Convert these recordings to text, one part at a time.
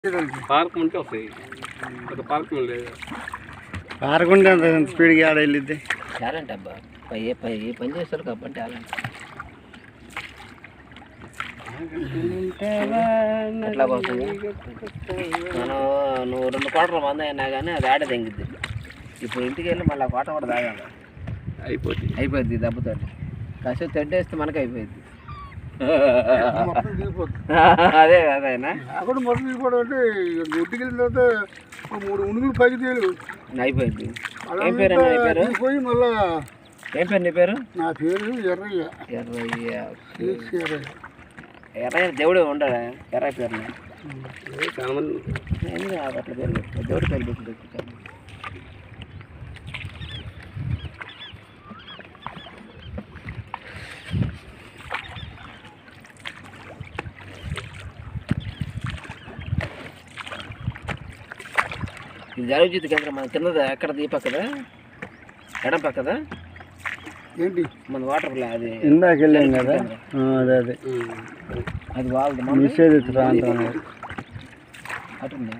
Park ఉంటే వస్తాయి. ఒక పార్క్ లేదు. పార్క్ ఉంటే అంత స్పీడ్గా ఆడ వెళ్ళిద్ది. టాలెంట్ అబ్బా, ఏ పని చేస్తారు కాబట్టి టాలెంట్. అట్లా పోతుంది. నువ్వు 2 కోట్ల మంది అయినా కానీ అది ఆడే తెంగిద్ది. ఇప్పుడు ఇంటికి వెళ్ళి మళ్ళీ కోట కూడా తాగాలి, అయిపోద్ది దెబ్బతో. కాసేపు తెడ్డేస్తే మనకి అయిపోయింది. అదే అదేనా అక్కడ మొత్తం తీసుకోవడం అంటే ఒడ్డుకి వెళ్ళిన తర్వాత 3 ఉణుగులు పైకి తేలు అయిపోయింది. ఏం పేరు అన్న నీ పేరు? పోయి మళ్ళా ఏం పేరు నీ పేరు? నా పేరు ఎర్రయ్య. ఎర్రయ్య దేవుడు ఉండడా ఎర్రయ్య పేరు? అట్లా పేరు దేవుడి పేరు పెట్టుకుంటాను. ఇది జరుగుతుంది కేంద్రం మన కింద ఎక్కడ ఈ పక్కదా ఎడం పక్కదా ఏంటి మన వాటర్ అది ఇందాక వెళ్ళాం కదా. అదే అదే అది వాళ్ళది మెసేజ్ అటుంది.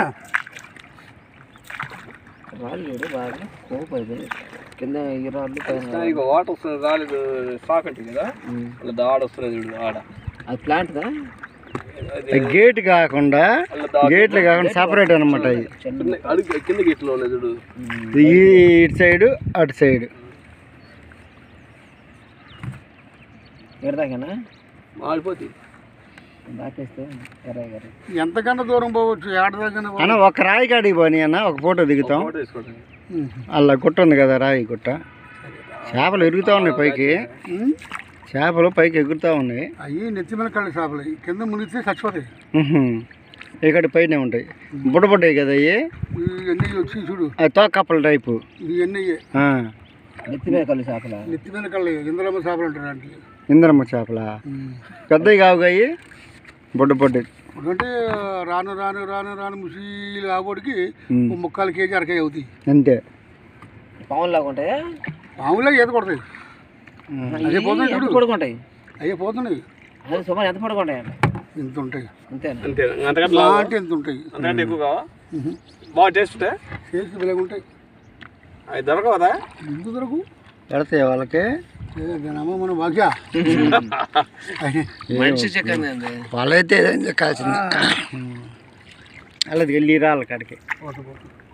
రాళ్ళు చూడు బాగా కోపు అయిపోయి కింద ఈ రాళ్ళు వాటర్ వస్తుంది. రాలేదు స్టాక్ అంటే కదా ఆడ వస్తుంది చూడు. ఆడ అది ప్లాంట్దా? గేట్ కాకుండా గేట్లు కాకుండా సపరేట్ అనమాట. కింద గేట్లో ఉన్నాయి చూడు. ఇటు సైడ్ అటు సైడ్ ఎడదాకేనా మాడిపోతుంది. దాకేస్తే ఎర్రయ్య గారు ఎంతకన్నా దూరం పోవచ్చు. అన్న ఒక రాయి కాడికి పోనీ అన్న, ఒక ఫోటో దిగుతాం. అలా గుట్ట ఉంది కదా, రాయి గుట్ట. చేపలు ఎరుగుతూ ఉన్నాయి పైకి, చేపలు పైకి ఎగురుతూ ఉన్నాయి. అవి నెత్తిమల కళ్ళ చేపలు కింద మునిగితే చచ్చిపోతాయి. ఇక్కడ పైన ఉంటాయి, బుడ్డబుడ్డాయి కదా అవి. ఇవన్నీ వచ్చి చూడు, అది తోకప్పల టైపు. ఇవన్నీ నెత్తిమీద కళ్ళు చేపల, నెత్తిమీద కళ్ళు ఇంద్రమ్మ చేపలు అంటారు. అంటే ఇంద్రమ్మ చేపలా? పెద్దవి కావుగా అవి, బుడ్డబుడ్డవి. అంటే రాను రాను రాను రాను ముసీలు ఆబోడికి 3/4 కేజీ అరకాయ అవుతాయి అంతే. పాములాగా ఉంటాయా? పాములాగా ఈత కొడతాయి. అదే పోతున్నాయి చూడు, పడుకుంటాయి. అయ్యే పోతున్నాయి. అదే సుమారు ఎంత పడుకుంటాయండి? ఇంత ఉంటాయి అంతే. అంటే ఎంత ఉంటాయి, అంతకంటే ఎక్కువ కావా? బాగా టేస్ట్ టేస్ట్ బిల్లగా ఉంటాయి. అవి దొరకవదా? ఎందుకు దొరకు పెడతాయి వాళ్ళకి. మన భాగ్య మనిషి చెక్కండి వాళ్ళైతే ఏదైనా కాల్సింది. అలాది వెళ్ళి రాళ్ళ కాడికి.